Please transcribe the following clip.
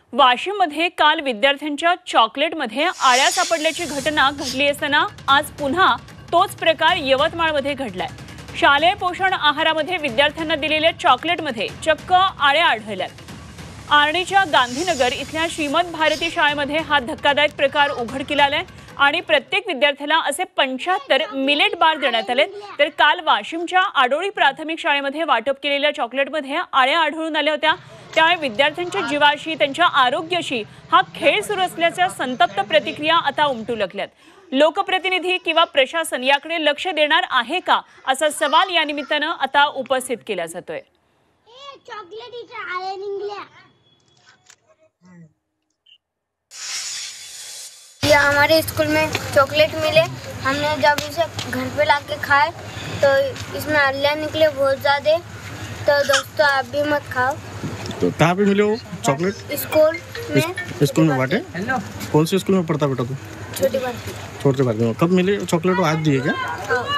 वाशिममध्ये काल विद्यार्थ्यांच्या चॉकलेटमध्ये आळ्या सापडल्याची घटना घडली असताना आज पुन्हा तोच प्रकार यवतमाळमध्ये घडलाय। शालेय पोषण आहारामध्ये विद्यार्थ्यांना दिलेल्या चॉकलेटमध्ये चक्क आळ्या आढळल्यात। आर्णीच्या गांधीनगर इथल्या श्रीमद भारती शाळेमध्ये हा धक्कादायक प्रकार उघडकीला आलाय आणि प्रत्येक विद्यार्थ्याला असे 75 मिलेट बार देण्यात आले। तर काल वाशिमच्या आडोळी प्राथमिक शाळेमध्ये वाटप केलेल्या चॉकलेटमध्ये आळ्या आढळून आल्या होत्या। त्यामुळे विद्यार्थ्यांच्या जीवाशी त्यांच्या आरोग्याशी हा खेळ सुरू असल्याच्या संतप्त प्रतिक्रिया आता उमटू लागल्यात। लोकप्रतिनिधी किंवा प्रशासन याकडे लक्ष देणार आहे का असा सवाल या निमित्तानं आता उपस्थित केला जातोय। ये हमारे स्कूल में चॉकलेट मिले, हमने जब इसे घर पे लाके खाए तो इसमें आलिया निकले बहुत ज़्यादा। तो दोस्तों आप भी मत खाओ। तो कहाँ पे मिले वो चॉकलेट? स्कूल में बांटे? कौन से स्कूल में पढ़ता बेटा तू? छोटी बात। छोटे बात में। कब मिले चॉकलेट? वो आज दिए क्या? हाँ।